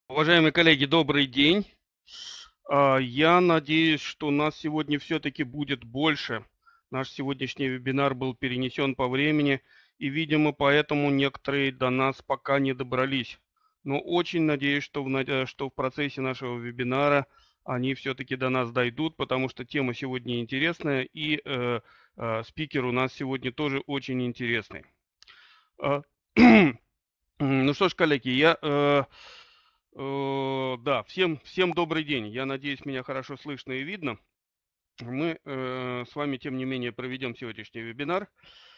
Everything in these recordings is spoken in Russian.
Уважаемые коллеги, добрый день. Я надеюсь, что нас сегодня все-таки будет больше. Наш сегодняшний вебинар был перенесен по времени, и, видимо, поэтому некоторые до нас пока не добрались. Но очень надеюсь, что в процессе нашего вебинара они все-таки до нас дойдут, потому что тема сегодня интересная, и спикер у нас сегодня тоже очень интересный. Э, Ну что ж, коллеги, да, всем добрый день. Я надеюсь, меня хорошо слышно и видно. Мы с вами, тем не менее, проведем сегодняшний вебинар.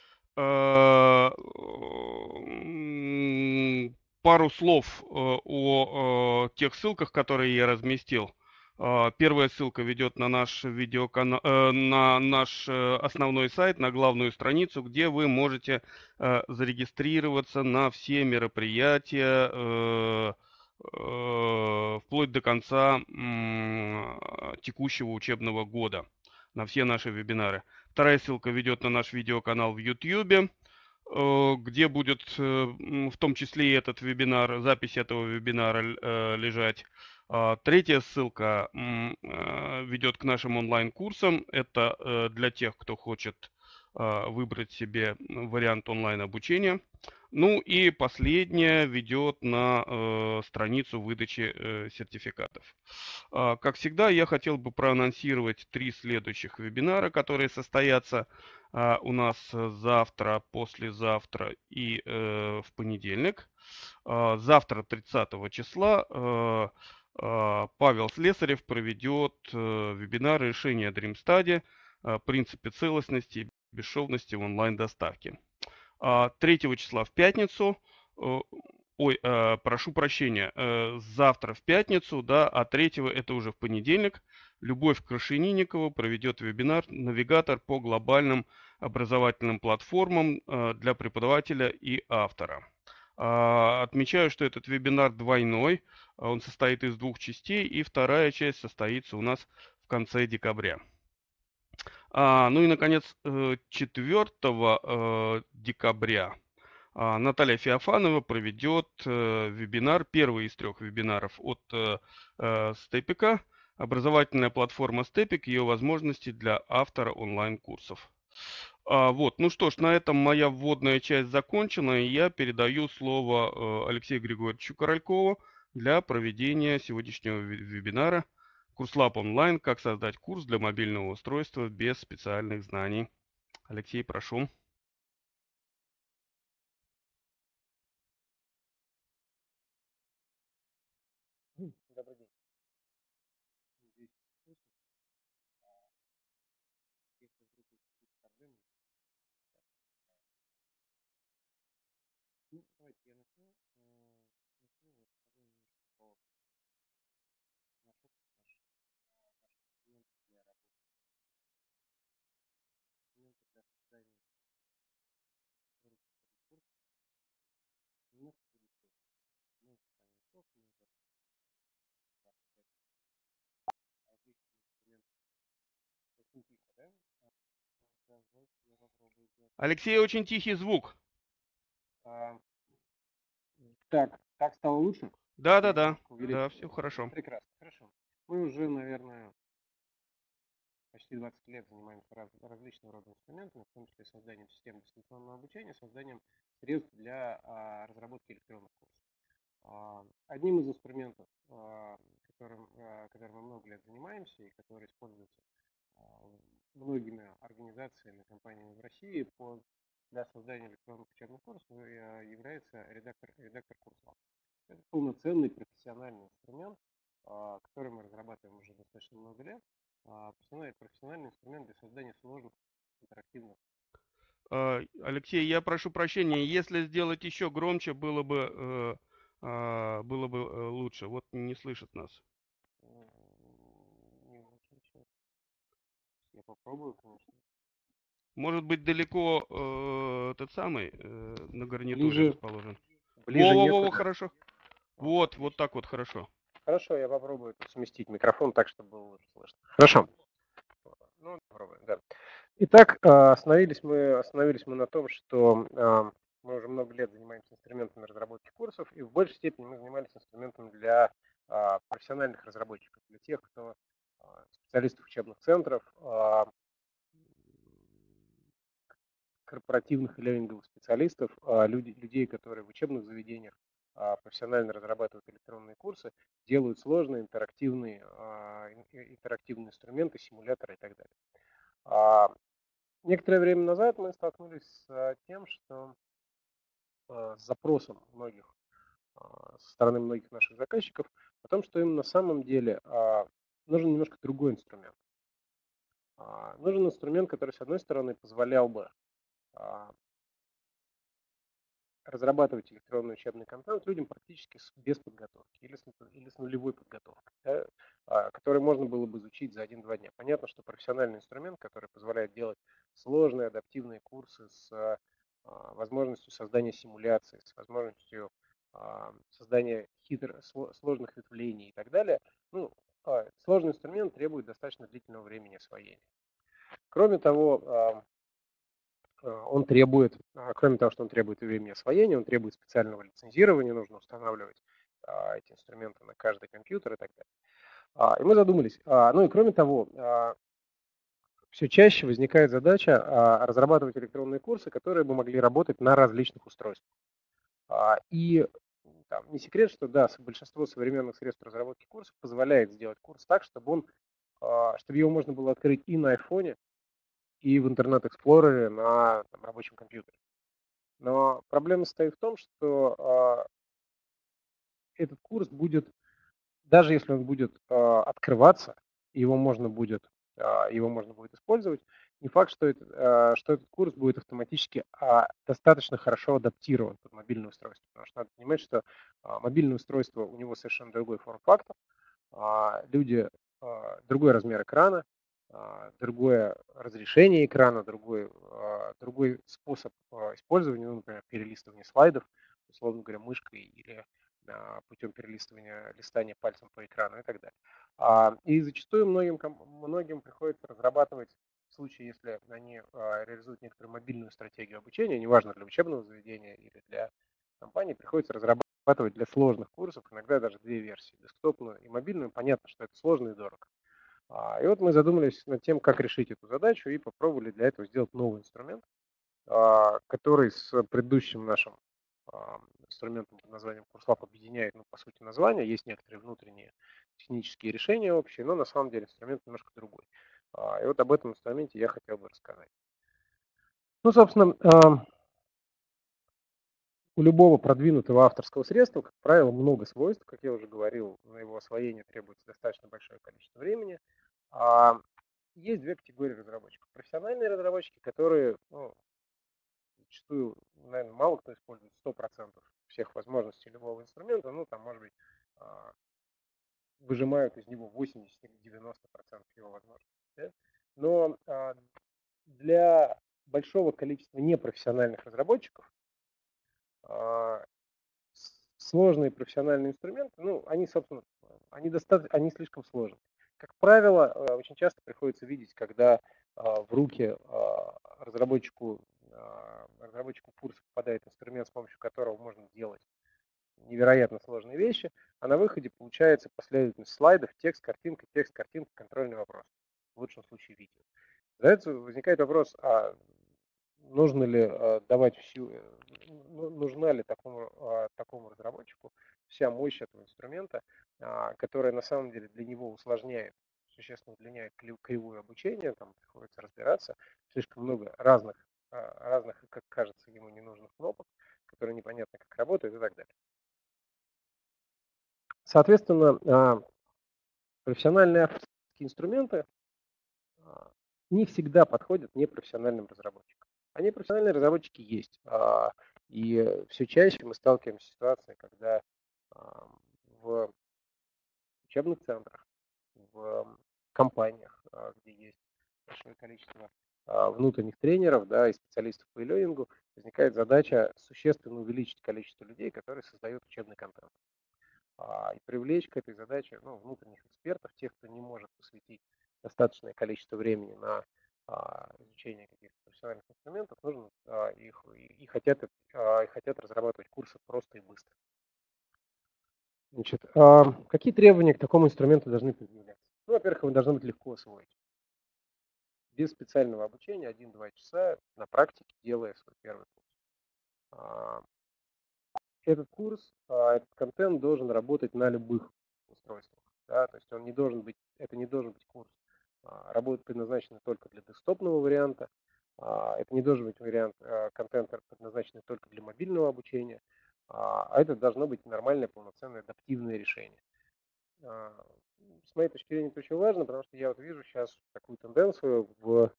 Пару слов о тех ссылках, которые я разместил. Первая ссылка ведет на наш видеоканал, на наш основной сайт, на главную страницу, где вы можете зарегистрироваться на все мероприятия вплоть до конца текущего учебного года, на все наши вебинары. Вторая ссылка ведет на наш видеоканал в YouTube, где будет в том числе и этот вебинар, запись этого вебинара лежать. Третья ссылка ведет к нашим онлайн-курсам. Это для тех, кто хочет выбрать себе вариант онлайн-обучения. Ну и последняя ведет на страницу выдачи сертификатов. Как всегда, я хотел бы проанонсировать 3 следующих вебинара, которые состоятся у нас завтра, послезавтра и в понедельник. Завтра, 30 числа, Павел Слесарев проведет вебинар решения DreamStudy «Принципы целостности и бесшовности в онлайн-доставке». 3 числа в пятницу, прошу прощения, завтра в пятницу, да, а 3 это уже в понедельник, Любовь Крашенинникова проведет вебинар «Навигатор по глобальным образовательным платформам для преподавателя и автора». Отмечаю, что этот вебинар двойной, он состоит из 2 частей, и вторая часть состоится у нас в конце декабря. Ну и, наконец, 4 декабря Наталья Феофанова проведет вебинар, первый из 3 вебинаров от Степика, образовательная платформа Степик, ее возможности для автора онлайн-курсов. Вот, ну что ж, на этом моя вводная часть закончена, и я передаю слово Алексею Григорьевичу Королькову для проведения сегодняшнего вебинара «Курслаб онлайн. Как создать курс для мобильного устройства без специальных знаний». Алексей, прошу. Добрый день. Здесь слышно? Если вдруг какие-то проблемы, давайте я начну. Начну вот скажу немножко про наш опыт, наш инструмент для работы. Инструменты для создания электронных курсов немножко другие. Мы с вами просто мы различные инструменты. Очень тихо, да? Сейчас я попробую сделать. Алексей, очень тихий звук. Так стало лучше? Да, все хорошо. Прекрасно, хорошо. Мы уже, наверное, почти 20 лет занимаемся различного рода инструментами, в том числе созданием систем дистанционного обучения, созданием средств для разработки электронных курсов. Одним из инструментов, которым мы много лет занимаемся и который используется многими организациями, компаниями в России для создания электронных учебных курсов, является редактор Курслаб. Это полноценный профессиональный инструмент, который мы разрабатываем уже достаточно много лет. Профессиональный инструмент для создания сложных интерактивных. Алексей, я прошу прощения, если сделать еще громче, было бы лучше. Вот не слышат нас. Я попробую, конечно. Может быть, далеко тот самый на гарнитуре Ближе, расположен. Во, хорошо. Вот так вот хорошо. Хорошо, я попробую сместить микрофон так, чтобы было лучше слышно. Хорошо. Ну, попробуем, да. Итак, остановились мы на том, что мы уже много лет занимаемся инструментами разработки курсов, и в большей степени мы занимались инструментами для профессиональных разработчиков, для тех, кто специалистов учебных центров, корпоративных и лернинговых специалистов, людей, которые в учебных заведениях профессионально разрабатывают электронные курсы, делают сложные интерактивные инструменты, симуляторы и так далее. Некоторое время назад мы столкнулись с тем, что с запросом многих, со стороны многих наших заказчиков о том, что им на самом деле нужен немножко другой инструмент. Нужен инструмент, который, с одной стороны, позволял бы разрабатывать электронный учебный контент людям практически без подготовки или с нулевой подготовкой, да, который можно было бы изучить за 1-2 дня. Понятно, что профессиональный инструмент, который позволяет делать сложные адаптивные курсы с возможностью создания симуляций, с возможностью создания сложных ветвлений и так далее, сложный инструмент требует достаточно длительного времени освоения. Кроме того, кроме того, что он требует времени освоения, он требует специального лицензирования, нужно устанавливать эти инструменты на каждый компьютер и так далее. И мы задумались. И кроме того, все чаще возникает задача разрабатывать электронные курсы, которые бы могли работать на различных устройствах. И не секрет, что да, большинство современных средств разработки курсов позволяет сделать курс так, чтобы его можно было открыть и на айфоне, и в интернет-эксплорере на рабочем компьютере. Но проблема состоит в том, что этот курс будет, даже если он будет открываться, его можно будет использовать, не факт, что этот курс будет автоматически достаточно хорошо адаптирован под мобильное устройство. Потому что надо понимать, что мобильное устройство, у него совершенно другой форм-фактор, другой размер экрана, другое разрешение экрана, другой способ использования, например, перелистывания слайдов, условно говоря, мышкой или путем листания пальцем по экрану и так далее. И зачастую многим приходится разрабатывать, в случае, если они реализуют некоторую мобильную стратегию обучения, неважно для учебного заведения или для компании, приходится разрабатывать для сложных курсов иногда даже 2 версии, десктопную и мобильную. Понятно, что это сложно и дорого. И вот мы задумались над тем, как решить эту задачу, и попробовали для этого сделать новый инструмент, который с предыдущим нашим инструментом под названием CourseLab объединяет, по сути, название. Есть некоторые внутренние технические решения общие, но на самом деле инструмент немножко другой. И вот об этом инструменте я хотел бы рассказать. Собственно, у любого продвинутого авторского средства, как правило, много свойств. Как я уже говорил, на его освоение требуется достаточно большое количество времени. Есть 2 категории разработчиков. Профессиональные разработчики, которые зачастую, наверное, мало кто использует 100% всех возможностей любого инструмента, может быть, выжимают из него 80 или 90% его возможностей. Да? Но для большого количества непрофессиональных разработчиков сложные профессиональные инструменты, они слишком сложны. Как правило, очень часто приходится видеть, когда в руки разработчику курса попадает инструмент, с помощью которого можно делать невероятно сложные вещи, а на выходе получается последовательность слайдов, текст, картинка, контрольный вопрос. В лучшем случае видео. Возникает вопрос, нужно ли нужна ли такому разработчику вся мощь этого инструмента, которая на самом деле для него существенно удлиняет кривую обучения, там приходится разбираться, слишком много разных, как кажется, ему ненужных кнопок, которые непонятно как работают и так далее. Соответственно, профессиональные авторские инструменты не всегда подходят непрофессиональным разработчикам. А непрофессиональные разработчики есть. И все чаще мы сталкиваемся с ситуацией, когда в учебных центрах, в компаниях, где есть большое количество внутренних тренеров, и специалистов по e-learning, возникает задача существенно увеличить количество людей, которые создают учебный контент. И привлечь к этой задаче внутренних экспертов, тех, кто не может посвятить достаточное количество времени на изучения каких-то профессиональных инструментов, нужно и хотят разрабатывать курсы просто и быстро. Значит, какие требования к такому инструменту должны предъявляться? Ну, во-первых, его должно быть легко освоить. Без специального обучения 1-2 часа на практике, делая свой первый курс. Этот курс, этот контент должен работать на любых устройствах. Да? То есть это не должен быть курс, предназначенный только для десктопного варианта. Это не должен быть вариант контента, предназначенный только для мобильного обучения. А это должно быть нормальное, полноценное, адаптивное решение. С моей точки зрения это очень важно, потому что я вот вижу сейчас такую тенденцию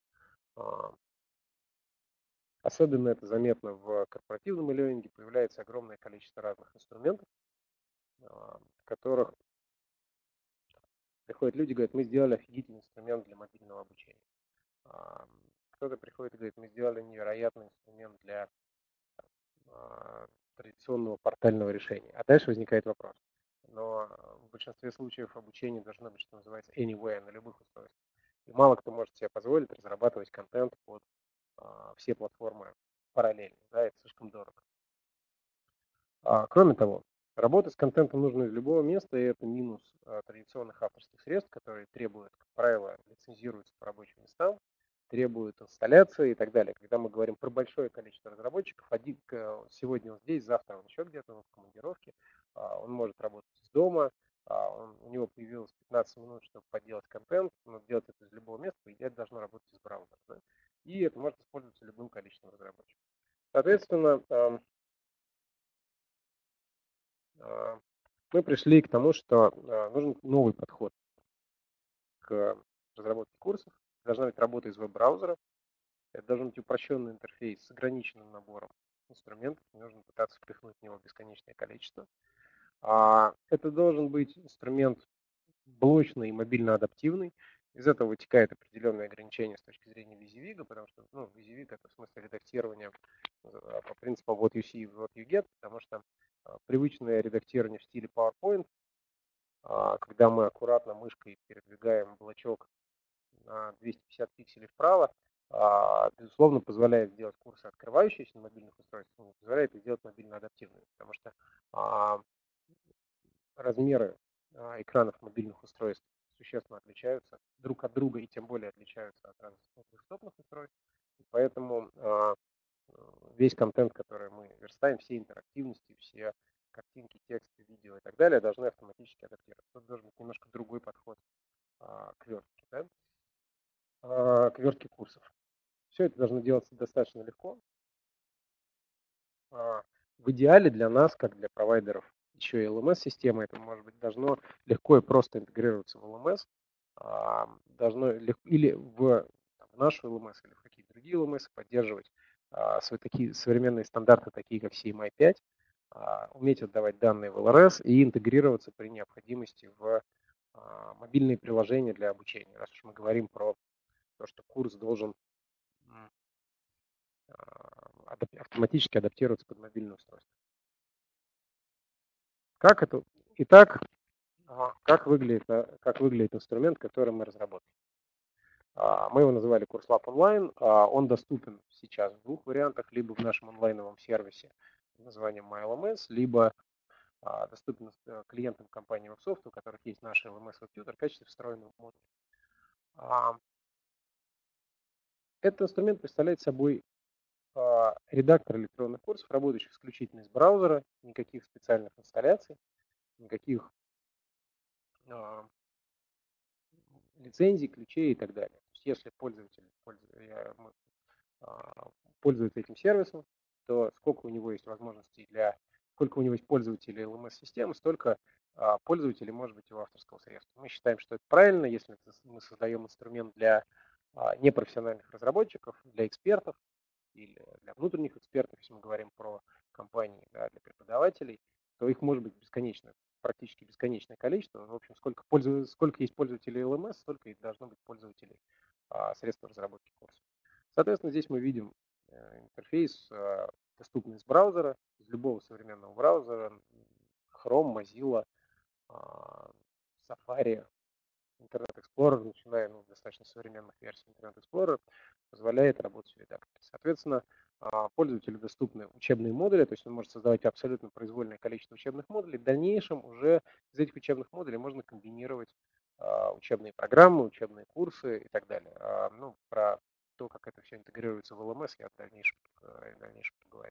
особенно это заметно в корпоративном e-learning, появляется огромное количество разных инструментов, в которых приходят люди и говорят, мы сделали офигительный инструмент для мобильного обучения. Кто-то приходит и говорит, мы сделали невероятный инструмент для традиционного портального решения. А дальше возникает вопрос. Но в большинстве случаев обучение должно быть, что называется, anywhere, на любых устройствах. И мало кто может себе позволить разрабатывать контент под все платформы параллельно. Да, это слишком дорого. Кроме того, работа с контентом нужно из любого места, и это минус традиционных авторских средств, которые требуют, как правило, лицензируются по рабочим местам, требуют инсталляции и так далее. Когда мы говорим про большое количество разработчиков, сегодня он здесь, завтра он еще где-то, он в командировке, он может работать из дома, у него появилось 15 минут, чтобы подделать контент, но делать это из любого места, по идее, это должно работать из браузера. Да? И это может использоваться любым количеством разработчиков. Соответственно, мы пришли к тому, что нужен новый подход к разработке курсов. Должна быть работа из веб-браузера. Это должен быть упрощенный интерфейс с ограниченным набором инструментов. Не нужно пытаться впихнуть в него бесконечное количество. Это должен быть инструмент блочный и мобильно адаптивный. Из этого вытекает определенные ограничения с точки зрения WYSIWYG, потому что WYSIWYG это в смысле редактирования по принципу what you see, what you get, потому что привычное редактирование в стиле PowerPoint, когда мы аккуратно мышкой передвигаем блочок на 250 пикселей вправо, безусловно, позволяет сделать курсы, открывающиеся на мобильных устройствах, но позволяет их делать мобильно адаптивными, потому что размеры экранов мобильных устройств существенно отличаются друг от друга и тем более отличаются от разных десктопных устройств. И поэтому весь контент, который мы верстаем, все интерактивности, все картинки, тексты, видео и так далее должны автоматически адаптироваться. Тут должен быть немножко другой подход к вертке, да? К вертке курсов. Все это должно делаться достаточно легко. В идеале для нас, как для провайдеров еще и LMS-системы, это может быть должно легко и просто интегрироваться в LMS, или в нашу LMS, или в какие-то другие LMS, поддерживать такие современные стандарты, такие как CMI5, уметь отдавать данные в LRS и интегрироваться при необходимости в мобильные приложения для обучения. Раз уж мы говорим про то, что курс должен автоматически адаптироваться под мобильное устройство. Итак, как выглядит инструмент, который мы разработали? Мы его называли CourseLab Online. Он доступен сейчас в двух вариантах, либо в нашем онлайновом сервисе под названием MyLMS, либо доступен клиентам компании Websoft, у которых есть наш LMS WebTutor в качестве встроенного модуля. Этот инструмент представляет собой редактор электронных курсов, работающий исключительно из браузера, никаких специальных инсталляций, никаких лицензий, ключей и так далее. То есть, если пользователь пользуется этим сервисом, то сколько у него есть пользователей LMS-системы, столько пользователей может быть его авторского средства. Мы считаем, что это правильно, если мы создаем инструмент для непрофессиональных разработчиков, для экспертов или для внутренних экспертов, если мы говорим про компании, да, для преподавателей, то их может быть практически бесконечное количество. В общем, сколько есть пользователей LMS, столько и должно быть пользователей средств разработки курсов. Соответственно, здесь мы видим интерфейс, доступный из браузера, из любого современного браузера, Chrome, Mozilla, Safari, Internet Explorer, начиная достаточно современных версий Internet Explorer, позволяет работать в редакторе. Соответственно, пользователю доступны учебные модули, то есть он может создавать абсолютно произвольное количество учебных модулей. В дальнейшем уже из этих учебных модулей можно комбинировать учебные программы, учебные курсы и так далее. Про то, как это все интегрируется в LMS, я в дальнейшем поговорю.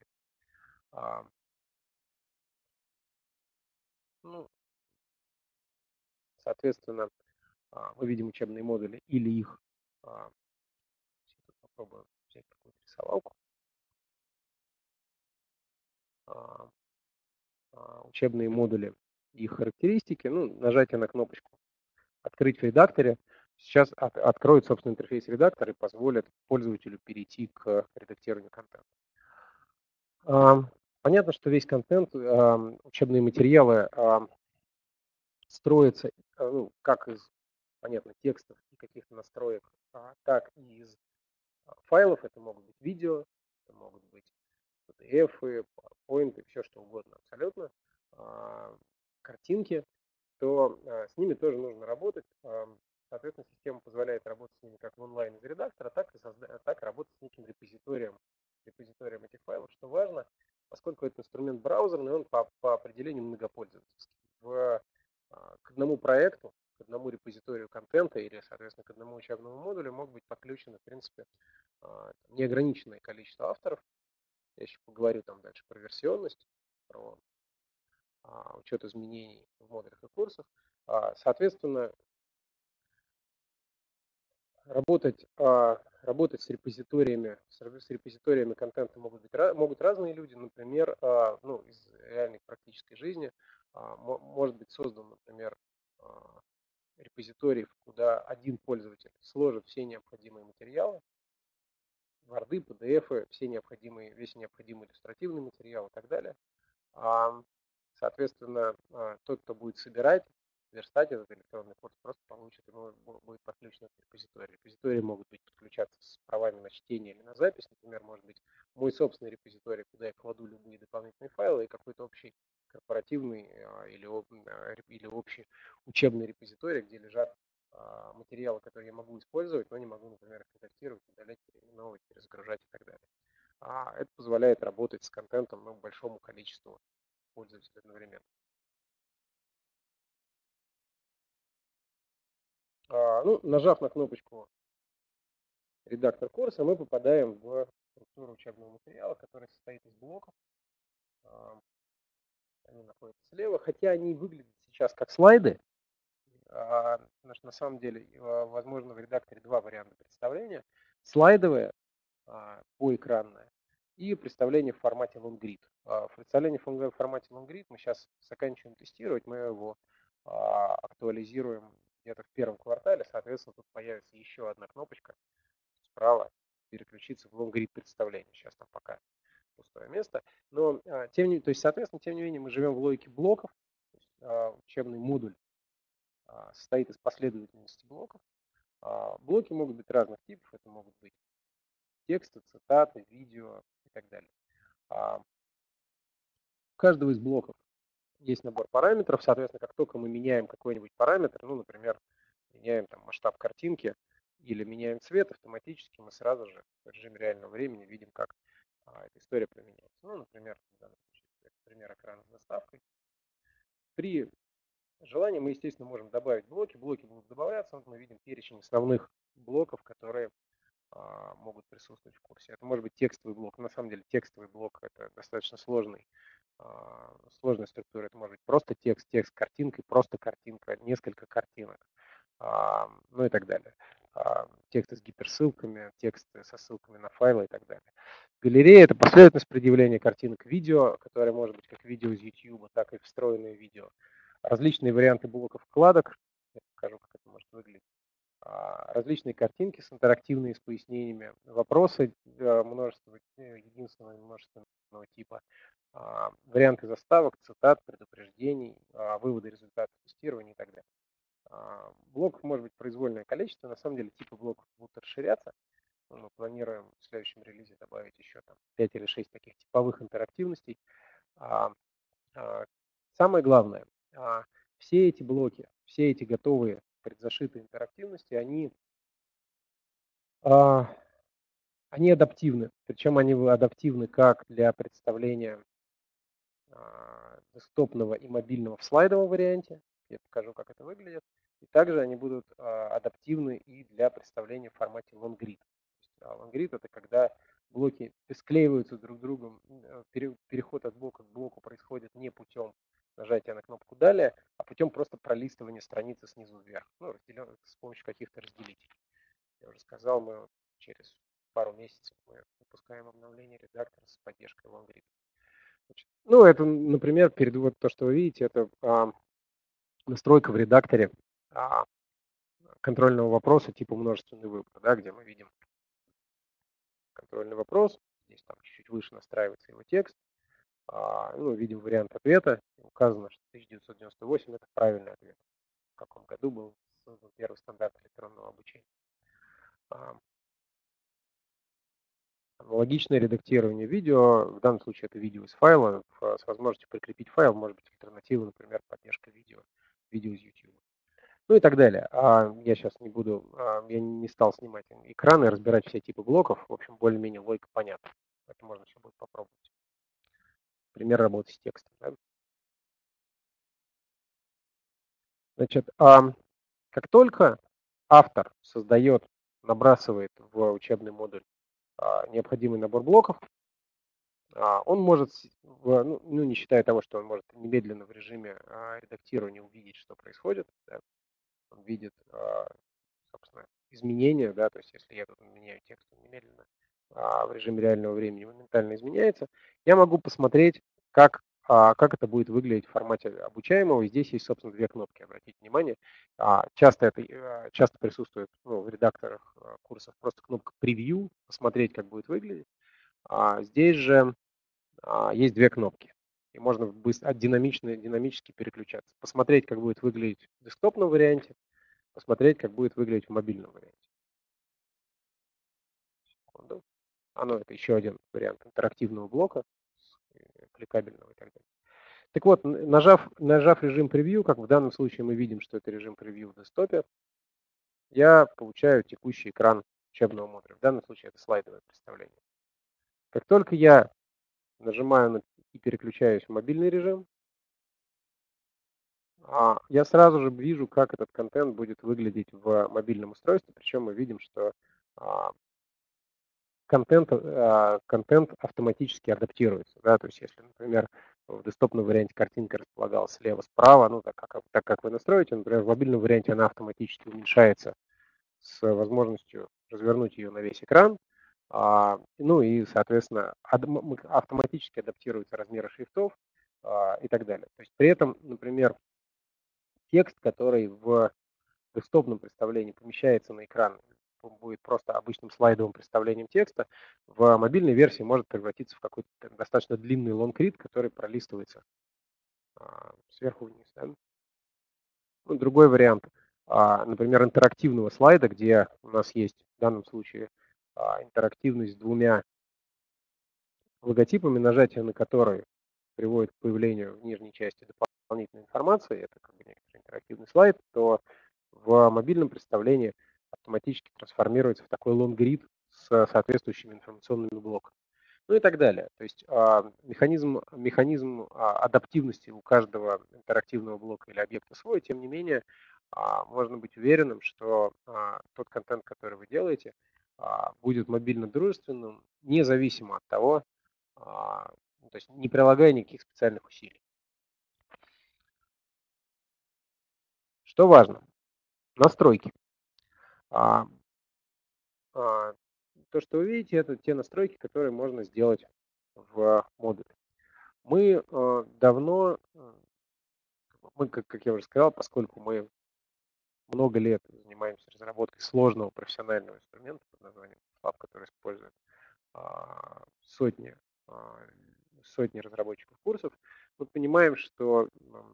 Соответственно, мы видим учебные модули или их, попробую взять какую-то рисовалку, учебные модули и их характеристики, нажатие на кнопочку «Открыть в редакторе» сейчас откроет, собственно, интерфейс редактора и позволит пользователю перейти к редактированию контента. Понятно, что весь контент, учебные материалы строятся как из, понятно, текстов и каких-то настроек, так и из файлов. Это могут быть видео, это могут быть PDF, PowerPoint, все что угодно абсолютно, картинки, то с ними тоже нужно работать. Соответственно, система позволяет работать с ними как в онлайн из редактора, так и работать с неким репозиторием этих файлов, что важно, поскольку это инструмент браузерный, он по определению многопользовательский. К одному проекту, к одному репозиторию контента или, соответственно, к одному учебному модулю могут быть подключены, в принципе, неограниченное количество авторов. Я еще поговорю там дальше про версионность, про учет изменений в модулях и курсах. Соответственно, работать с репозиториями контента могут разные люди. Например, из реальной практической жизни может быть создан, например, репозиторий, куда один пользователь сложит все необходимые материалы, Word, PDF, весь необходимый иллюстративный материал и так далее. Соответственно, тот, кто будет собирать, верстать этот электронный курс, просто получит, ему будет подключен этот репозиторий. Репозитории могут подключаться с правами на чтение или на запись. Например, может быть мой собственный репозиторий, куда я кладу любые дополнительные файлы, и какой-то общий корпоративный или общий учебный репозиторий, где лежат материалы, которые я могу использовать, но не могу, например, их редактировать, удалять, переименовывать, перезагружать и так далее. Это позволяет работать с контентом большому количеству пользователей одновременно. Нажав на кнопочку «Редактор курса», мы попадаем в структуру учебного материала, который состоит из блоков. Они находятся слева, хотя они выглядят сейчас как слайды. На самом деле, возможно, в редакторе два варианта представления. Слайдовое, поэкранное, и представление в формате LongGrid. Представление в формате LongGrid мы сейчас заканчиваем тестировать, мы его актуализируем где-то в первом квартале. Соответственно, тут появится еще одна кнопочка справа переключиться в LongGrid представление. Сейчас там пока пустое место. Но, тем не менее, мы живем в логике блоков. Учебный модуль состоит из последовательности блоков. Блоки могут быть разных типов. Это могут быть тексты, цитаты, видео и так далее. У каждого из блоков есть набор параметров. Соответственно, как только мы меняем какой-нибудь параметр, например, меняем там масштаб картинки или меняем цвет, автоматически мы сразу же в режиме реального времени видим, как эта история применяется. Например, в данном случае это пример экрана с заставкой. При желании мы, естественно, можем добавить блоки. Блоки будут добавляться. Мы видим перечень основных блоков, которые могут присутствовать в курсе. Это может быть текстовый блок. На самом деле текстовый блок – это достаточно сложная структура. Это может быть просто текст, картинка, просто картинка, несколько картинок, и так далее. Тексты с гиперссылками, тексты со ссылками на файлы и так далее. Галерея – это последовательность предъявления картинок видео, которое может быть как видео из YouTube, так и встроенное видео. Различные варианты блоков вкладок. Я покажу, как это может выглядеть. Различные картинки с интерактивными, с пояснениями, вопросы единственного и множественного типа, варианты заставок, цитат, предупреждений, выводы результатов тестирования и так далее. Блоков может быть произвольное количество. На самом деле типы блоков будут расширяться. Мы планируем в следующем релизе добавить еще 5 или 6 таких типовых интерактивностей. Самое главное, все эти блоки, все эти готовые предзашитой интерактивности, они адаптивны. Причем они адаптивны как для представления десктопного и мобильного в слайдовом варианте. Я покажу, как это выглядит. И также они будут адаптивны и для представления в формате long-grid. Long-grid — это когда блоки склеиваются друг с другом, переход от блока к блоку происходит не путем нажатия на кнопку «Далее», а путем просто пролистывания страницы снизу вверх, с помощью каких-то разделителей. Я уже сказал, мы через пару месяцев мы выпускаем обновление редактора с поддержкой long-grid. Это, например, то, что вы видите, это настройка в редакторе контрольного вопроса типа множественный выбор, да, где мы видим контрольный вопрос, здесь там чуть-чуть выше настраивается его текст, видим вариант ответа, указано, что 1998 это правильный ответ. В каком году был создан первый стандарт электронного обучения. Аналогичное редактирование видео, в данном случае это видео из файла, с возможностью прикрепить файл, может быть альтернатива, например, поддержка видео из YouTube. И так далее. Я сейчас не буду, я не стал снимать экраны и разбирать все типы блоков. В общем, более-менее логика понятна. Это можно все будет попробовать. Пример работы с текстом. Да? Значит, как только автор набрасывает в учебный модуль необходимый набор блоков, он может, не считая того, что он может немедленно в режиме редактирования увидеть, что происходит, да, он видит, собственно, изменения, да, то есть если я тут меняю текст, он немедленно в режиме реального времени моментально изменяется, я могу посмотреть, как это будет выглядеть в формате обучаемого. И здесь есть, собственно, две кнопки, обратите внимание. Часто присутствует в редакторах курсов просто кнопка «Превью», посмотреть, как будет выглядеть. Здесь же есть две кнопки, и можно динамически переключаться. Посмотреть, как будет выглядеть в десктопном варианте, посмотреть, как будет выглядеть в мобильном варианте. Это еще один вариант интерактивного блока, кликабельного и так далее. Так вот, нажав режим превью, как в данном случае мы видим, что это режим превью в десктопе, я получаю текущий экран учебного модуля. В данном случае это слайдовое представление. Как только я нажимаю и переключаюсь в мобильный режим, я сразу же вижу, как этот контент будет выглядеть в мобильном устройстве. Причем мы видим, что контент автоматически адаптируется. Да? То есть если, например, в десктопном варианте картинка располагалась слева-справа, так как вы настроите, например, в мобильном варианте она автоматически уменьшается с возможностью развернуть ее на весь экран. И, соответственно, автоматически адаптируются размеры шрифтов и так далее. То есть при этом, например, текст, который в десктопном представлении помещается на экран, будет просто обычным слайдовым представлением текста, в мобильной версии может превратиться в какой-то достаточно длинный long-read, который пролистывается сверху вниз. Да? Другой вариант, например, интерактивного слайда, где у нас есть в данном случае интерактивность с двумя логотипами, нажатие на которые приводит к появлению в нижней части дополнительной информации, это как бы некоторый интерактивный слайд, то в мобильном представлении автоматически трансформируется в такой long-grid с соответствующими информационными блоками. И так далее. То есть механизм адаптивности у каждого интерактивного блока или объекта свой, тем не менее, можно быть уверенным, что тот контент, который вы делаете, будет мобильно дружественным, независимо от того, то есть не прилагая никаких специальных усилий. Что важно? Настройки. То, что вы видите, это те настройки, которые можно сделать в модуле. Мы давно, как я уже сказал, поскольку мы много лет занимаемся разработкой сложного профессионального инструмента под названием FAB, который использует сотни разработчиков курсов, мы понимаем, что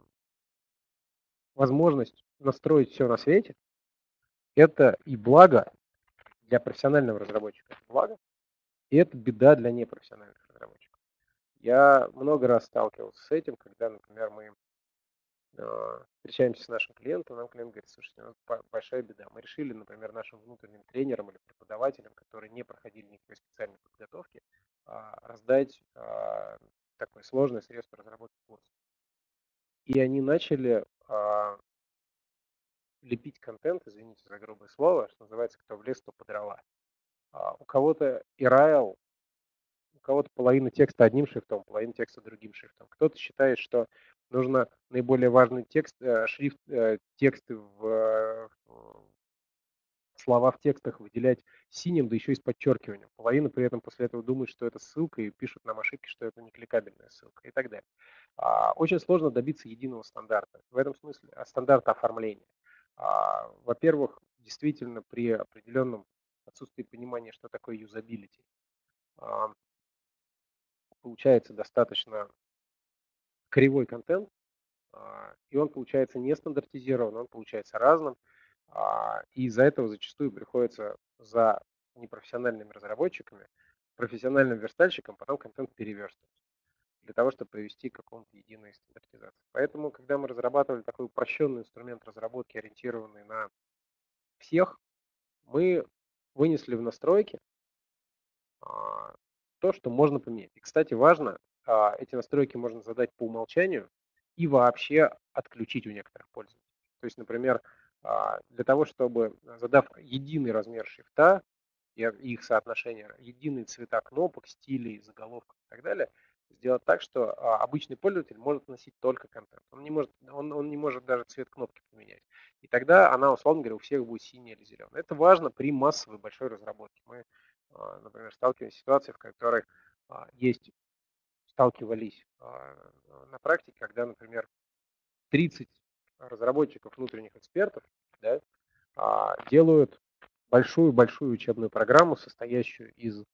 возможность настроить все на свете – это и благо для профессионального разработчика, это благо, и это беда для непрофессиональных разработчиков. Я много раз сталкивался с этим, когда, например, мы встречаемся с нашим клиентом, нам клиент говорит: слушайте, большая беда. Мы решили, например, нашим внутренним тренерам или преподавателям, которые не проходили никакой специальной подготовки, раздать такое сложное средство разработки курса. И они начали лепить контент, извините за грубое слово, что называется, кто в лес, то по дрова. У кого-то Ирайл, у кого-то половина текста одним шрифтом, половина текста другим шрифтом. Кто-то считает, что нужно наиболее важный текст, шрифт, тексты слова в текстах выделять синим, да еще и с подчеркиванием. Половина при этом после этого думает, что это ссылка, и пишут нам ошибки, что это не кликабельная ссылка и так далее. Очень сложно добиться единого стандарта. В этом смысле стандарта оформления. Во-первых, действительно при определенном отсутствии понимания, что такое юзабилити, получается достаточно кривой контент, и он получается не стандартизирован, он получается разным, и из-за этого зачастую приходится за непрофессиональными разработчиками, профессиональным верстальщикам потом контент переверстывать для того, чтобы привести к какому-то единой стандартизации. Поэтому, когда мы разрабатывали такой упрощенный инструмент разработки, ориентированный на всех, мы вынесли в настройки то, что можно поменять. И, кстати, важно, эти настройки можно задать по умолчанию и вообще отключить у некоторых пользователей. То есть, например, для того, чтобы, задав единый размер шрифта и их соотношение, единые цвета кнопок, стилей, заголовков и так далее, сделать так, что обычный пользователь может носить только контент. Он не может даже цвет кнопки поменять. И тогда она, условно говоря, у всех будет синяя или зеленая. Это важно при массовой большой разработке. Мы, например, сталкиваемся с ситуацией, в которой сталкивались на практике, когда, например, 30 разработчиков внутренних экспертов, да, делают большую-большую учебную программу, состоящую из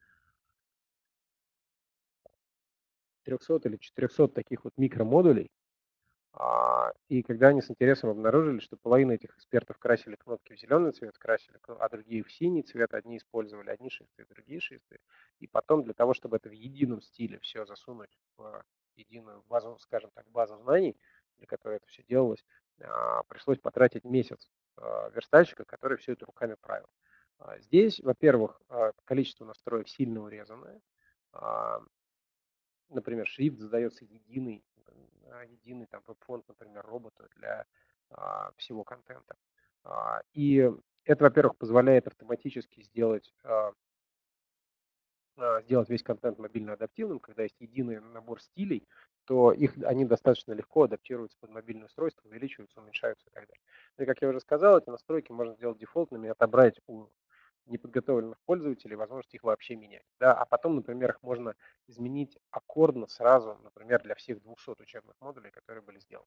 300 или 400 таких вот микромодулей. И когда они с интересом обнаружили, что половина этих экспертов красили кнопки в зеленый цвет, а другие в синий цвет, одни использовали одни шрифты, другие шрифты. И потом для того, чтобы это в едином стиле все засунуть в единую базу, скажем так, базу знаний, для которой это все делалось, пришлось потратить месяц верстальщика, который все это руками правил. Здесь, во-первых, количество настроек сильно урезанное. Например, шрифт задается единый там веб-фонд, например, робота для всего контента. И это, во-первых, позволяет автоматически сделать весь контент мобильно адаптивным. Когда есть единый набор стилей, то они достаточно легко адаптируются под мобильное устройство, увеличиваются, уменьшаются и так далее. Ну и, как я уже сказал, эти настройки можно сделать дефолтными и отобрать у неподготовленных пользователей возможность их вообще менять. Да? А потом, например, их можно изменить аккордно сразу, например, для всех 200 учебных модулей, которые были сделаны.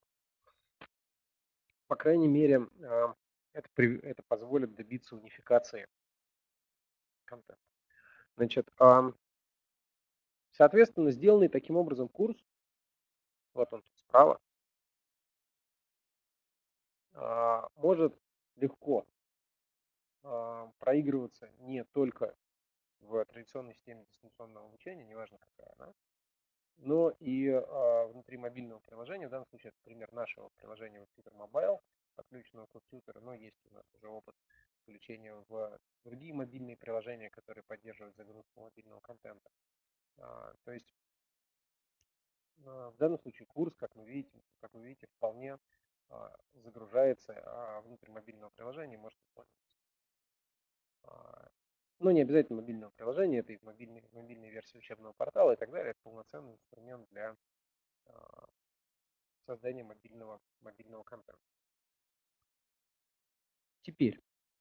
По крайней мере, это позволит добиться унификации контента. Значит, соответственно, сделанный таким образом курс, вот он тут справа, может легко проигрываться не только в традиционной системе дистанционного обучения, неважно какая она, но и внутри мобильного приложения. В данном случае это пример нашего приложения WebTutor Mobile, подключенного к WebTutor, но есть у нас уже опыт включения в другие мобильные приложения, которые поддерживают загрузку мобильного контента. То есть в данном случае курс, как вы видите, вполне загружается внутрь мобильного приложения и может использоваться. Но не обязательно мобильного приложения, это и мобильные версии учебного портала и так далее. Это полноценный инструмент для создания мобильного контента. Теперь,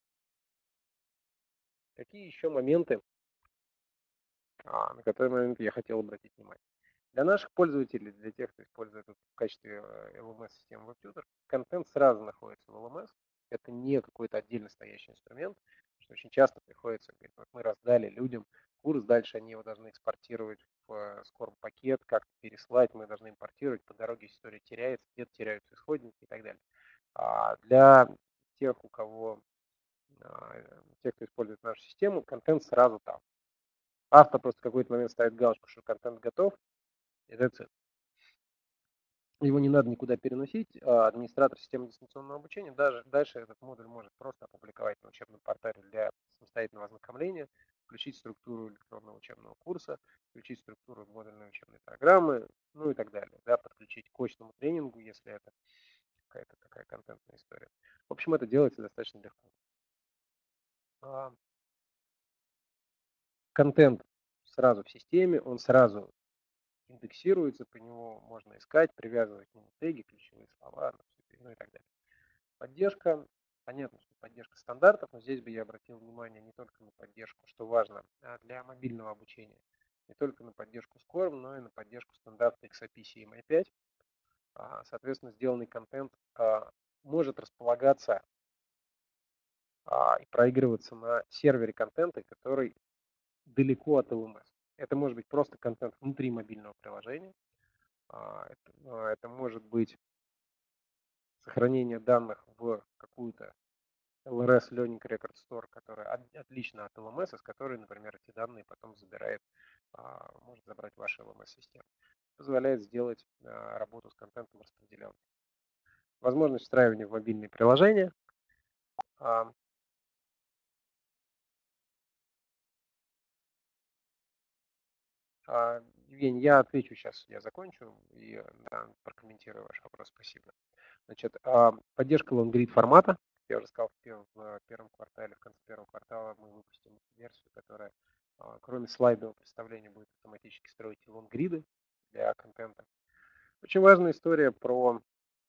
какие еще моменты, на которые я хотел обратить внимание? Для наших пользователей, для тех, кто использует это в качестве LMS-системы WebTutor, контент сразу находится в LMS. Это не какой-то отдельно стоящий инструмент, что очень часто приходится говорить, вот мы раздали людям курс, дальше они его должны экспортировать в SCORM-пакет, как-то переслать, мы должны импортировать, по дороге история теряется, где-то теряются исходники и так далее. Для тех, кто использует нашу систему, контент сразу там. Автор просто в какой-то момент ставит галочку, что контент готов, и that's it. его не надо никуда переносить, а администратор системы дистанционного обучения дальше этот модуль может просто опубликовать на учебном портале для самостоятельного ознакомления, включить структуру электронного учебного курса, включить структуру модульной учебной программы, ну и так далее. Да, подключить к очному тренингу, если это какая-то такая контентная история. В общем, это делается достаточно легко. Контент сразу в системе, он сразу индексируется, по нему можно искать, привязывать к нему теги, ключевые слова, ну и так далее. Поддержка. Понятно, что поддержка стандартов, но здесь бы я обратил внимание не только на поддержку, что важно для мобильного обучения, не только на поддержку SCORM, но и на поддержку стандарта XAP CMI5. Соответственно, сделанный контент может располагаться и проигрываться на сервере контента, который далеко от LMS. Это может быть просто контент внутри мобильного приложения. Это может быть сохранение данных в какую-то LRS Learning Record Store, которая отлична от LMS, из которой, например, эти данные потом забирает, может забрать ваша LMS-система. Позволяет сделать работу с контентом распределенной. Возможность встраивания в мобильные приложения. Евгений, я отвечу сейчас, я закончу и прокомментирую ваш вопрос. Спасибо. Значит, поддержка лонгрид формата. Я уже сказал, в первом квартале, в конце первого квартала мы выпустим версию, которая, кроме слайдового представления, будет автоматически строить лонгриды для контента. Очень важная история про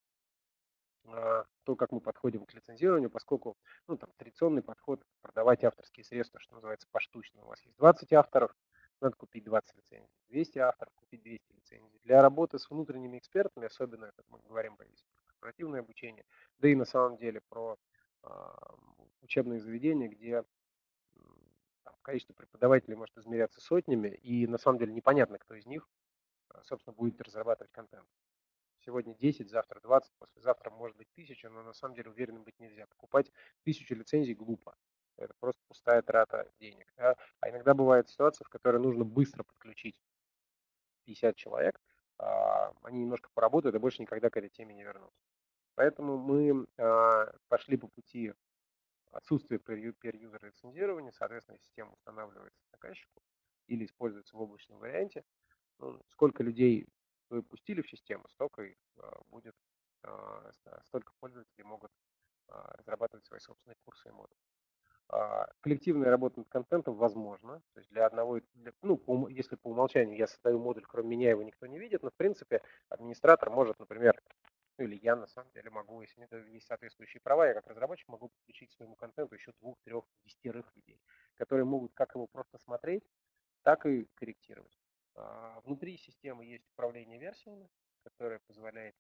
то, как мы подходим к лицензированию, поскольку традиционный подход – продавать авторские средства, что называется, поштучно. У вас есть 20 авторов, надо купить 20 лицензий. 200 авторов, купить 200 лицензий. Для работы с внутренними экспертами, особенно это мы говорим про корпоративное обучение, да и на самом деле про учебные заведения, где количество преподавателей может измеряться сотнями, и на самом деле непонятно, кто из них, собственно, будет разрабатывать контент. Сегодня 10, завтра 20, послезавтра может быть 1000, но на самом деле уверенным быть нельзя. Покупать 1000 лицензий глупо. Это просто пустая трата денег. Да? А иногда бывает ситуация, в которой нужно быстро подключить 50 человек, они немножко поработают и больше никогда к этой теме не вернутся. Поэтому мы пошли по пути отсутствия per-user лицензирования, соответственно, система устанавливается заказчику или используется в облачном варианте. Сколько людей вы пустили в систему, столько будет, столько пользователей могут разрабатывать свои собственные курсы и модули. Коллективная работа над контентом возможна. То есть для одного, если по умолчанию я создаю модуль, кроме меня его никто не видит, но в принципе администратор может, например, или я на самом деле могу, если есть соответствующие права, я как разработчик могу подключить к своему контенту еще 2, 3, 10 людей, которые могут как его просто смотреть, так и корректировать. Внутри системы есть управление версиями, которое позволяет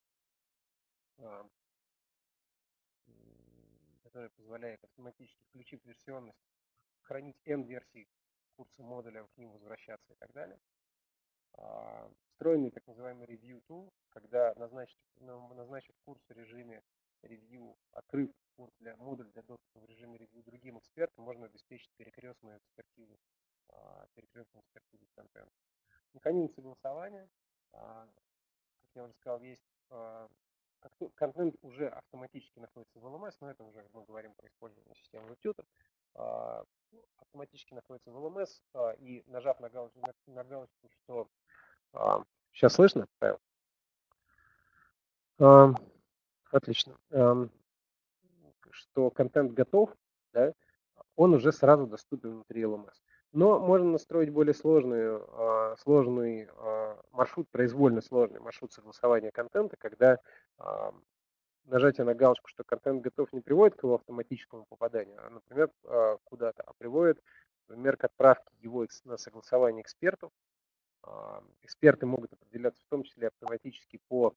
автоматически, включив версионность, хранить N-версии курса модуля, к ним возвращаться и так далее. Встроенный так называемый review tool, когда назначить курс в режиме review, открыв модуль для доступа в режиме review другим экспертам, можно обеспечить перекрестную экспертизу контента. Механизм согласования, как я уже сказал, есть контент уже автоматически находится в LMS, но это уже мы говорим про использование системы WebTutor. Автоматически находится в LMS, и нажав на галочку, что сейчас слышно, Павел? Отлично. Что контент готов, да, он уже сразу доступен внутри LMS. Но можно настроить более сложный маршрут, произвольно сложный маршрут согласования контента, когда нажатие на галочку, что контент готов, не приводит к его автоматическому попаданию, а, например, куда-то, а приводит, например, к отправке его на согласование экспертов. Эксперты могут определяться в том числе автоматически по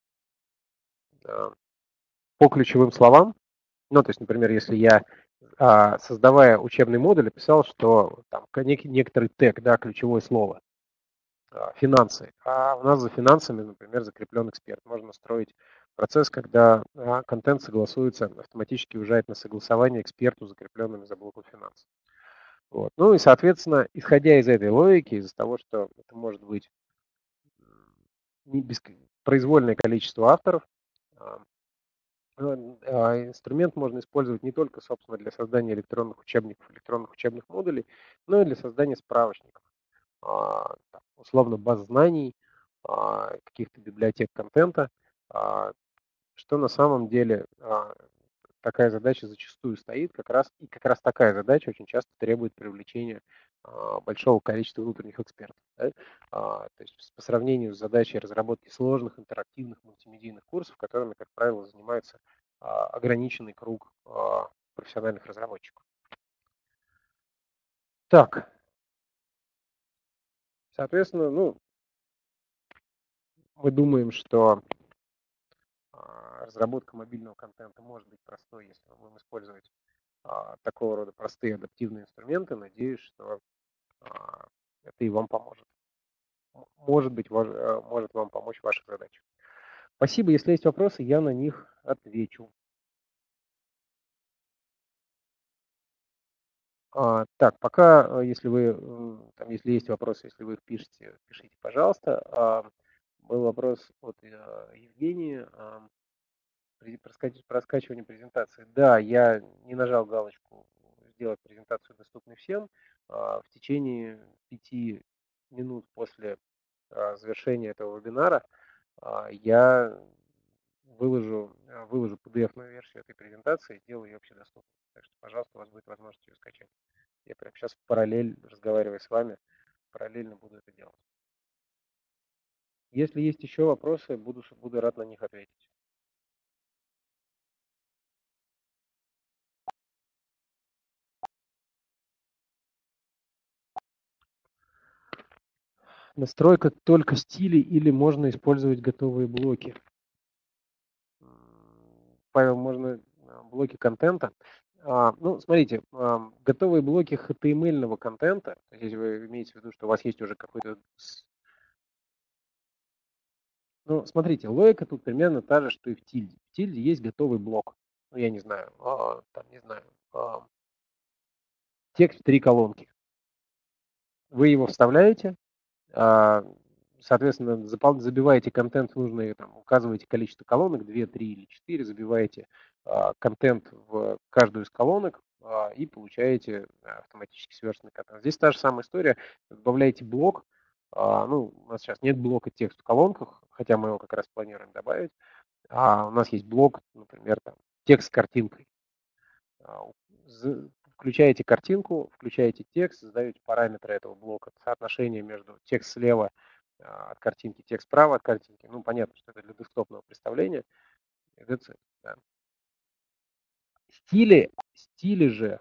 ключевым словам. Ну, то есть, например, если я, создавая учебный модуль, писал, что там некоторый тег, да, ключевое слово, финансы, а у нас за финансами, например, закреплен эксперт. Можно строить процесс, когда контент согласуется, автоматически уезжает на согласование эксперту, закрепленными за блоком финансов. Вот. Ну и, соответственно, исходя из этой логики, из-за того, что это может быть произвольное количество авторов. Инструмент можно использовать не только, собственно, для создания электронных учебников, электронных учебных модулей, но и для создания справочников, условно баз знаний, каких-то библиотек контента, что на самом деле такая задача зачастую стоит, как раз такая задача очень часто требует привлечения большого количества внутренних экспертов. Да? То есть по сравнению с задачей разработки сложных интерактивных мультимедийных курсов, которыми, как правило, занимается ограниченный круг профессиональных разработчиков. Так, соответственно, мы думаем, что разработка мобильного контента может быть простой, если мы будем использовать такого рода простые адаптивные инструменты. Надеюсь, что это и вам поможет. Может быть, может вам помочь в ваших задачах. Спасибо. Если есть вопросы, я на них отвечу. Так, пока, если есть вопросы, если вы их пишите, пишите, пожалуйста. Был вопрос от Евгении про скачивание презентации. Да, я не нажал галочку «Сделать презентацию доступной всем». В течение 5 минут после завершения этого вебинара я выложу PDF-ную версию этой презентации, сделаю ее общедоступной. Так что, пожалуйста, у вас будет возможность ее скачать. Я прямо сейчас разговаривая с вами, параллельно буду это делать. Если есть еще вопросы, буду рад на них ответить. Настройка только стилей или можно использовать готовые блоки? Павел, можно блоки контента. Смотрите, готовые блоки HTML-ного контента, если вы имеете в виду, что у вас есть уже какой-то... Смотрите, логика тут примерно та же, что и в тильде. В тильде есть готовый блок. Я не знаю, текст в 3 колонки. Вы его вставляете, соответственно, забиваете контент нужный, указываете количество колонок, 2, 3 или 4, забиваете контент в каждую из колонок и получаете автоматически сверстанный контент. Здесь та же самая история. Добавляете блок. У нас сейчас нет блока текст в колонках, хотя мы его как раз планируем добавить. У нас есть блок, например, текст с картинкой. Включаете картинку, включаете текст, задаете параметры этого блока, соотношение между текст слева от картинки, текст справа от картинки. Понятно, что это для десктопного представления. Да. Стили же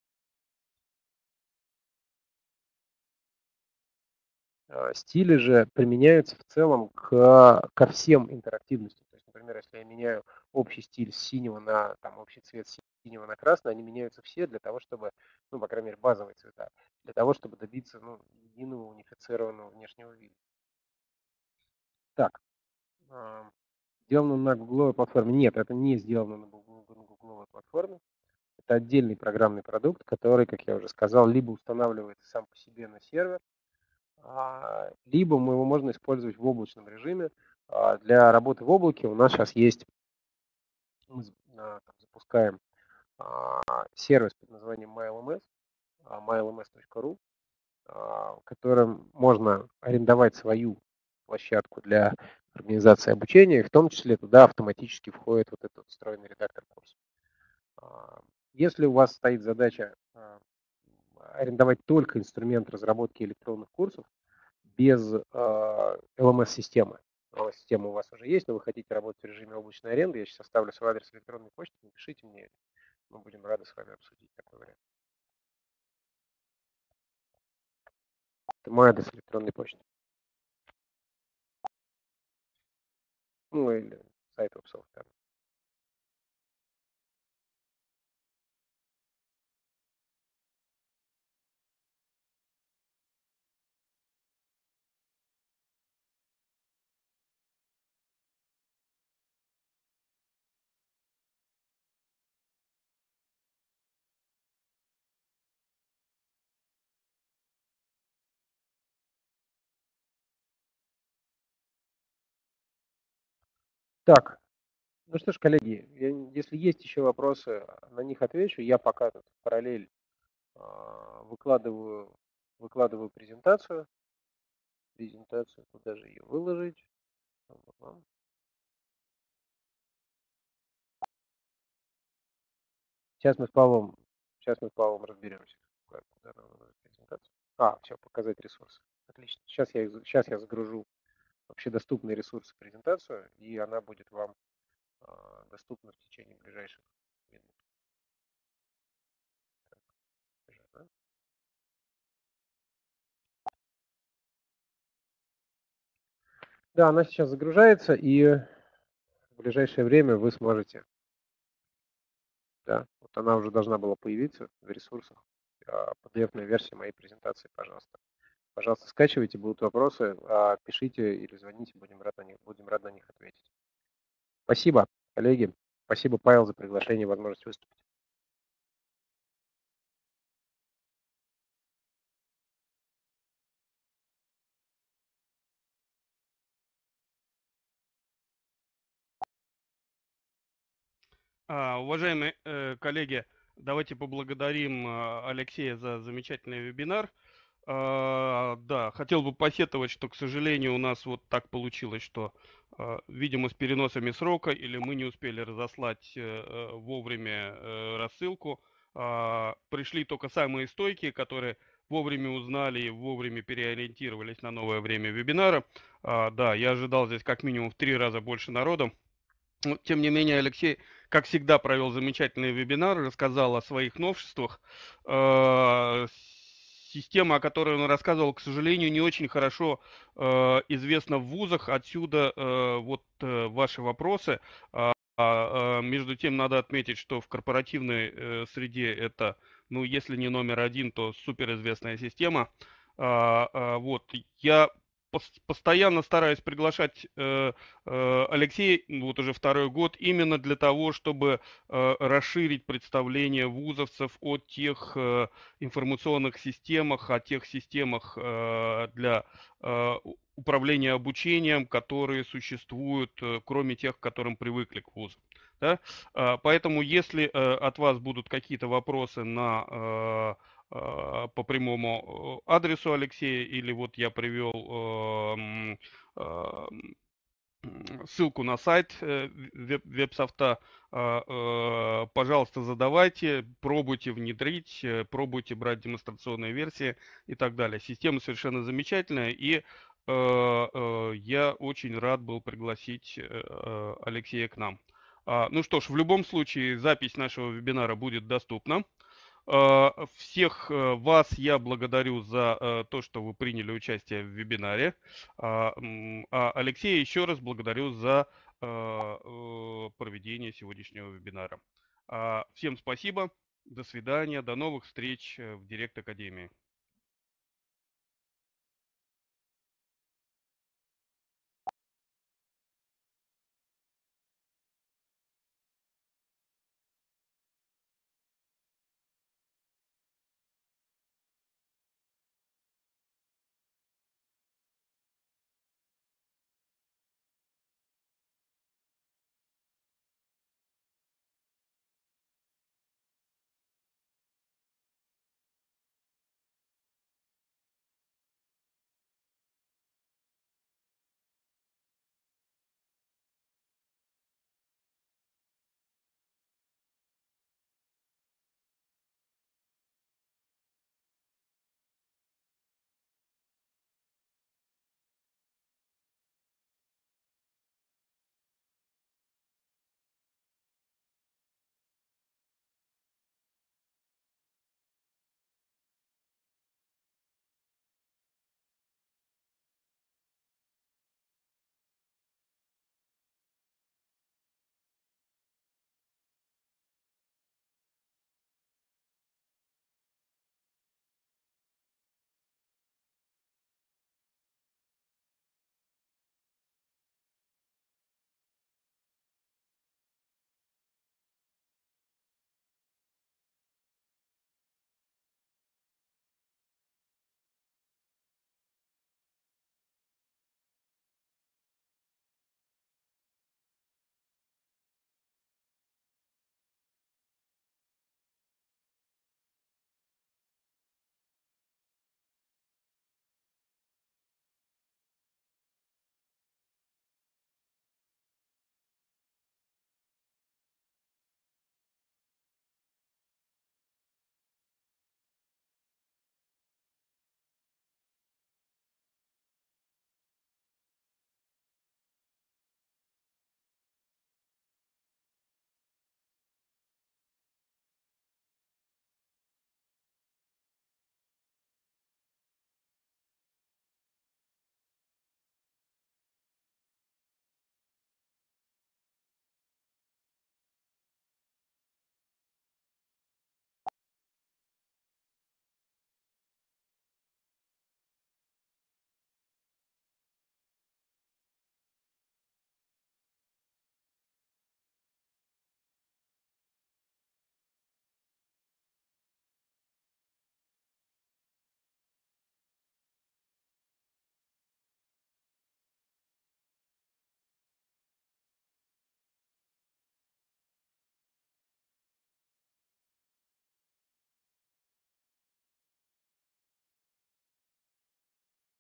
применяются в целом ко всем интерактивностям. То есть, например, если я меняю общий стиль с синего на общий цвет с синего на красный, они меняются все для того, чтобы, по крайней мере, базовые цвета, для того, чтобы добиться единого унифицированного внешнего вида. Так, сделано на гугловой платформе. Нет, это не сделано на гугловой платформе. Это отдельный программный продукт, который, как я уже сказал, либо устанавливается сам по себе на сервер, либо его можно использовать в облачном режиме. Для работы в облаке у нас сейчас есть, мы запускаем сервис под названием MyLMS, mylms.ru, которым можно арендовать свою площадку для организации обучения, и в том числе туда автоматически входит вот этот встроенный редактор курса. Если у вас стоит задача арендовать только инструмент разработки электронных курсов без LMS-системы, LMS-система у вас уже есть, но вы хотите работать в режиме облачной аренды, я сейчас оставлю свой адрес электронной почты, напишите мне, мы будем рады с вами обсудить такой вариант. Это мой адрес электронной почты. Или сайт WebSoft. Так, ну что ж, коллеги, если есть еще вопросы, на них отвечу. Я пока тут в параллель выкладываю презентацию. Куда же ее выложить? Сейчас мы с Павлом разберемся. Куда нам выложить презентацию? Все, показать ресурсы. Отлично. Сейчас я загружу общедоступные ресурсы презентацию, и она будет вам доступна в течение ближайших минут. Да, она сейчас загружается, и в ближайшее время вы сможете, да, вот она уже должна была появиться в ресурсах, PDF-ная версия моей презентации, пожалуйста. Пожалуйста, скачивайте, будут вопросы, пишите или звоните, будем рады на них ответить. Спасибо, коллеги. Спасибо, Павел, за приглашение и возможность выступить. Уважаемые коллеги, давайте поблагодарим Алексея за замечательный вебинар. Да, хотел бы посетовать, что, к сожалению, у нас вот так получилось, что, видимо, с переносами срока или мы не успели разослать вовремя рассылку. Пришли только самые стойкие, которые вовремя узнали и вовремя переориентировались на новое время вебинара. Да, я ожидал здесь как минимум в 3 раза больше народу. Но, тем не менее, Алексей, как всегда, провел замечательный вебинар, рассказал о своих новшествах. Система, о которой он рассказывал, к сожалению, не очень хорошо известна в вузах. Отсюда ваши вопросы. Между тем, надо отметить, что в корпоративной среде это, ну, если не номер один, то суперизвестная система. Вот, я постоянно стараюсь приглашать Алексея, вот уже второй год, именно для того, чтобы расширить представление вузовцев о тех информационных системах, о тех системах для управления обучением, которые существуют, кроме тех, к которым привыкли к вузу. Да? Поэтому, если от вас будут какие-то вопросы по прямому адресу Алексея, или вот я привел ссылку на сайт веб-софта, пожалуйста, задавайте, пробуйте внедрить, пробуйте брать демонстрационные версии и так далее. Система совершенно замечательная, и я очень рад был пригласить Алексея к нам. Ну что ж, в любом случае запись нашего вебинара будет доступна. Всех вас я благодарю за то, что вы приняли участие в вебинаре. Алексея еще раз благодарю за проведение сегодняшнего вебинара. Всем спасибо, до свидания, до новых встреч в Директ Академии.